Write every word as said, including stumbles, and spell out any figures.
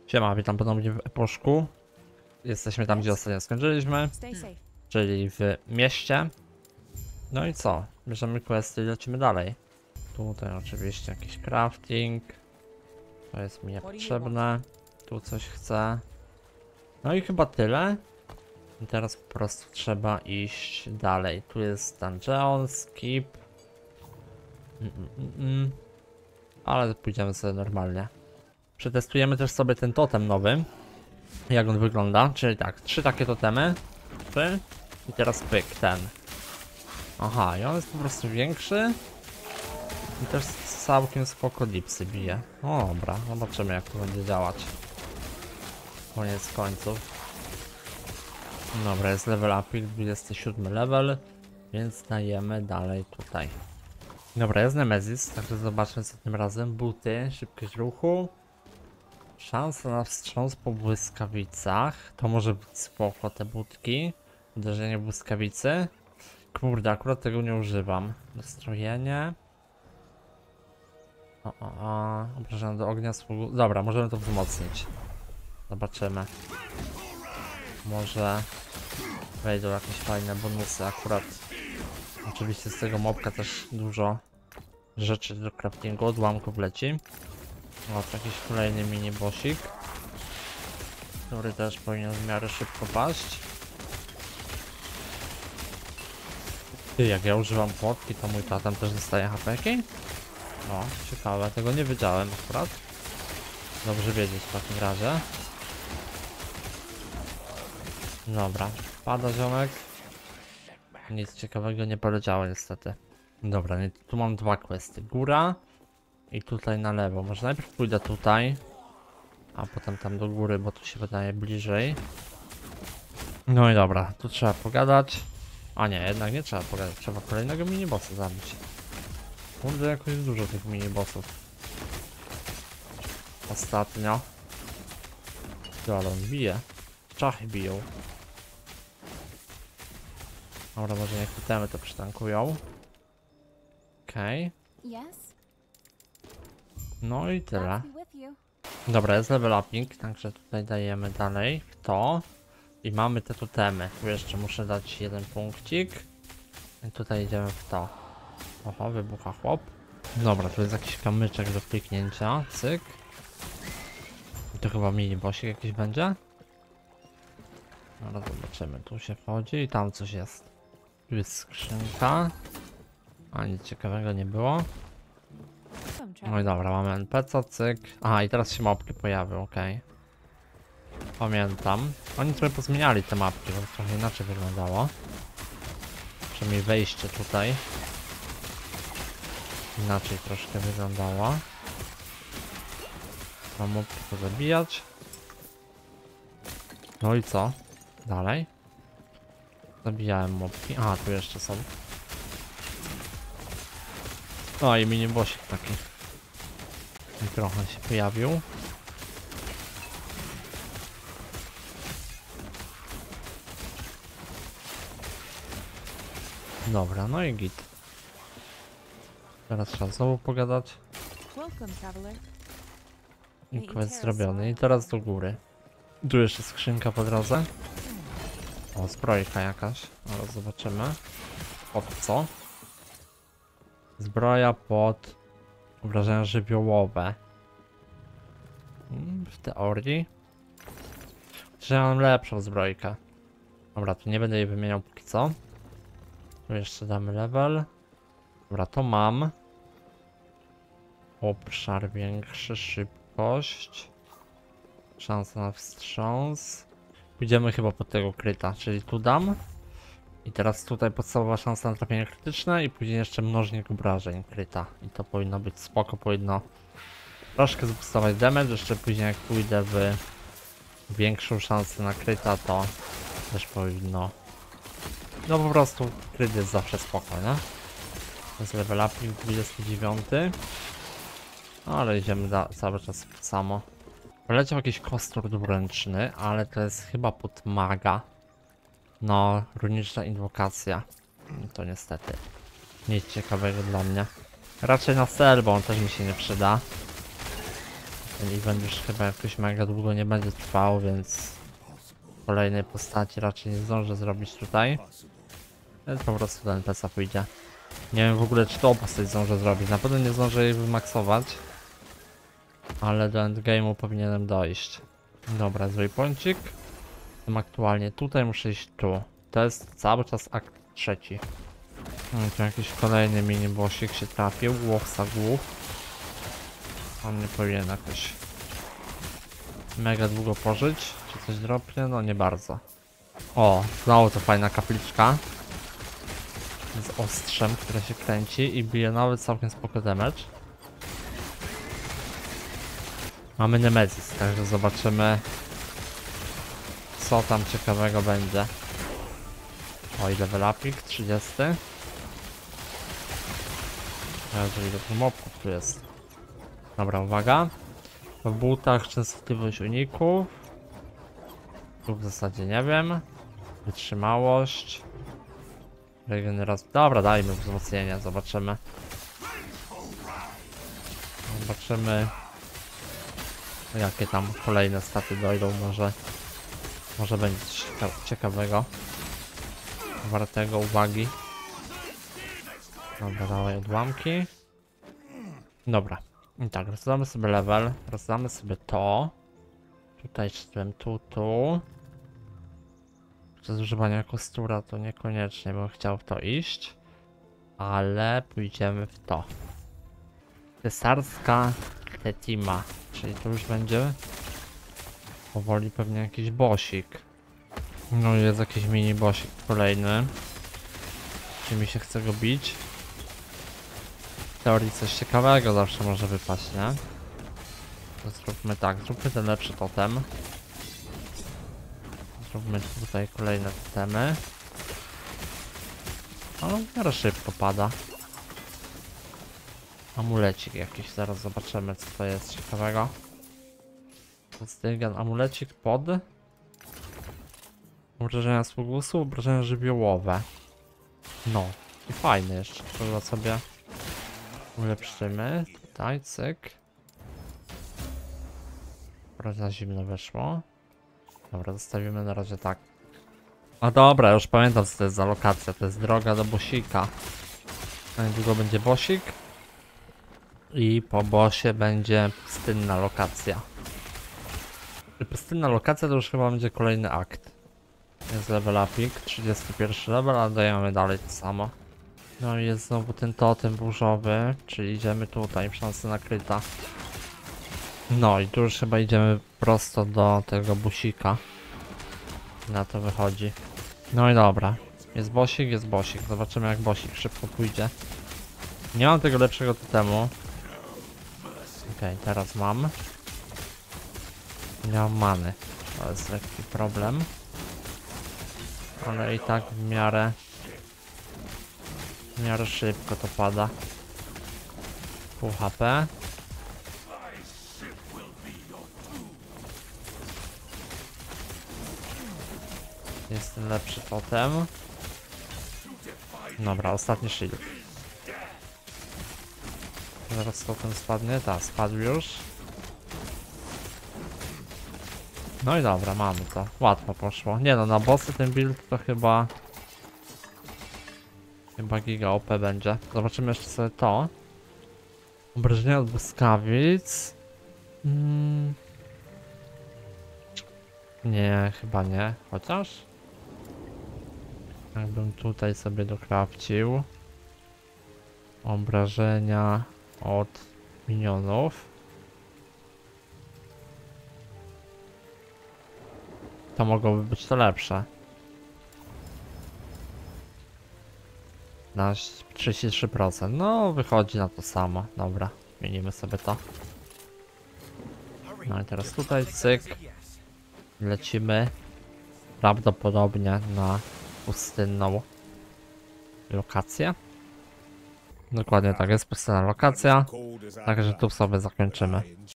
Siema, witam ponownie w Eposzku. Jesteśmy tam, gdzie ostatnio skończyliśmy, czyli w mieście. No i co? Bierzemy questy i lecimy dalej. Tutaj oczywiście jakiś crafting. To jest mi niepotrzebne. Tu coś chcę. No i chyba tyle. I teraz po prostu trzeba iść dalej. Tu jest dungeon, skip. Mm, mm, mm. Ale pójdziemy sobie normalnie. Przetestujemy też sobie ten totem nowy. Jak on wygląda, czyli tak, trzy takie totemy. Trzy. I teraz pyk, ten. Aha, i on jest po prostu większy. I też całkiem spoko dipsy bije. O, dobra, zobaczymy jak to będzie działać. Koniec końców. Dobra, jest level upik, dwudziesty siódmy level. Więc dajemy dalej tutaj. Dobra, jest Nemesis, także zobaczmy co tym razem. Buty, szybkość ruchu. Szansa na wstrząs po błyskawicach. To może być spoko, te budki. Uderzenie błyskawicy. Kurde, akurat tego nie używam. Dostrojenie. O, o, o. Obrażenia do ognia. Sługu... Dobra, możemy to wzmocnić. Zobaczymy. Może wejdą jakieś fajne bonusy akurat. Oczywiście z tego mobka też dużo rzeczy do craftingu, odłamków leci. O, to jakiś kolejny mini bossik, który też powinien w miarę szybko paść. Ty, jak ja używam płotki, to mój tatem też dostaje hapeki? O, ciekawe, tego nie wiedziałem akurat. Dobrze wiedzieć w takim razie. Dobra, pada ziomek. Nic ciekawego nie poleciało niestety. Dobra, tu mam dwa questy. Góra i tutaj na lewo. Może najpierw pójdę tutaj, a potem tam do góry, bo tu się wydaje bliżej. No i dobra, tu trzeba pogadać. A nie, jednak nie trzeba pogadać. Trzeba kolejnego minibossa zabić. Kurde, jakoś dużo tych minibossów ostatnio. To ale on bije. Czachy biją. Dobra, może niech temy to przytankują. Okej. Okay. No i tyle. Dobra, jest level upping, także tutaj dajemy dalej w to. I mamy te totemy. Tu jeszcze muszę dać jeden punkcik. I tutaj idziemy w to. Oho, wybucha chłop. Dobra, tu jest jakiś kamyczek do kliknięcia. Cyk. I to chyba mini bossik jakiś będzie. Dobra, zobaczymy. Tu się wchodzi i tam coś jest. Tu jest skrzynka. A nic ciekawego nie było. No i dobra, mamy N P C, cyk. Aha, i teraz się mapki pojawią, okej. Okay. Pamiętam. Oni trochę pozmieniali te mapki, bo trochę inaczej wyglądało. Przynajmniej wejście tutaj inaczej troszkę wyglądało. Mam mapki pozabijać. No i co? Dalej. Zabijałem mopki. Aha, tu jeszcze są. O, i mini bossik taki. I trochę się pojawił. Dobra, no i git. Teraz trzeba znowu pogadać. I quest zrobiony. I teraz do góry. Tu jeszcze skrzynka po drodze. O, zbrojka jakaś. Teraz zobaczymy. Pod co? Zbroja pod obrażenia żywiołowe. W teorii. Czy ja mam lepszą zbrojkę? Dobra, tu nie będę jej wymieniał póki co. Tu jeszcze damy level. Dobra, to mam. Obszar większy, szybkość. Szansa na wstrząs. Pójdziemy chyba pod tego kryta, czyli tu dam. I teraz tutaj podstawowa szansa na trafienie krytyczne i później jeszcze mnożnik obrażeń kryta. I to powinno być spoko, powinno troszkę zbustować damage, jeszcze później jak pójdę w większą szansę na kryta, to też powinno... No po prostu kryt jest zawsze spoko, nie? To jest level uping dwudziesty dziewiąty. Ale idziemy da cały czas w samo. Poleciał jakiś kostur dwuręczny, ale to jest chyba pod maga. No, runiczna inwokacja. To niestety nic ciekawego dla mnie. Raczej na cel, bo on też mi się nie przyda. ten event już chyba jakoś mega długo nie będzie trwał, więc kolejnej postaci raczej nie zdążę zrobić tutaj. Więc po prostu do N P C a pójdzie. Nie wiem w ogóle czy tą postać zdążę zrobić, na pewno nie zdążę jej wymaksować. Ale do endgame'u powinienem dojść. Dobra, zły pońcik. Jestem aktualnie tutaj, muszę iść tu. To jest cały czas akt trzeci. Hmm, tu jakiś kolejny mini bossik się trafił, łowca głów. On nie powinien jakoś mega długo pożyć. Czy coś dropnie? No nie bardzo. O, znowu to fajna kapliczka. Z ostrzem, które się kręci i bije nawet całkiem spoko damage. Mamy Nemesis, także zobaczymy co tam ciekawego będzie. Oj, level upik, trzydziesty. Jeżeli do tych mobków tu jest. Dobra, uwaga. W butach częstotliwość uników. Tu w zasadzie nie wiem. Wytrzymałość. Regeneracja. Dobra, dajmy wzmocnienia, zobaczymy. Zobaczymy jakie tam kolejne staty dojdą, może może będzie coś ciekawego, wartego uwagi. Dobra, dawaj odłamki. Dobra, i tak, rozdamy sobie level, rozdamy sobie to. Tutaj czytałem tu, tu. Przez używanie kostura to niekoniecznie bym chciał w to iść. Ale pójdziemy w to. Cesarska Tetima. Czyli to już będzie powoli pewnie jakiś bossik. No i jest jakiś mini bossik kolejny. Czy mi się chce go bić? W teorii coś ciekawego zawsze może wypaść, nie? To zróbmy tak, zróbmy ten lepszy totem. Zróbmy tutaj kolejne totemy. Ale w miarę szybko pada. Amulecik jakiś, zaraz zobaczymy co to jest ciekawego. Stygan, amulecik pod obrażenia sługusu, obrażenia żywiołowe. No i fajny jeszcze, to sobie ulepszymy. Tutaj, cyk. Dobra, na zimno weszło. Dobra, zostawimy na razie tak. A dobra, już pamiętam co to jest za lokacja, to jest droga do bossika. Niedługo będzie bossik. I po bossie będzie pustynna lokacja. I pustynna lokacja to już chyba będzie kolejny akt. Jest level upik, trzydziesty pierwszy level, a dajemy dalej to samo. No i jest znowu ten totem burzowy, czyli idziemy tutaj, szansa nakryta. No i tu już chyba idziemy prosto do tego busika. Na to wychodzi. No i dobra. Jest bossik, jest bossik. Zobaczymy jak bossik szybko pójdzie. Nie mam tego lepszego totemu. Okej, okay, teraz mam. Nie mam many. To jest lekki problem. Ale i tak w miarę... W miarę szybko to pada. Pół H P. Jest ten lepszy totem. Dobra, ostatni shield. Zaraz totem spadnie. Tak, spadł już. No i dobra, mamy to. Łatwo poszło. Nie no, na bossy ten build to chyba... Chyba giga O P będzie. Zobaczymy jeszcze sobie to. Obrażenia od błyskawic. Hmm. Nie, chyba nie. Chociaż... Jakbym tutaj sobie dokrawcił. Obrażenia od minionów. To mogłoby być to lepsze. Na trzydzieści trzy procent. No, wychodzi na to samo. Dobra, zmienimy sobie to. No i teraz tutaj cyk. Lecimy prawdopodobnie na pustynną lokację. Dokładnie tak, jest pustynna lokacja. Także tu sobie zakończymy.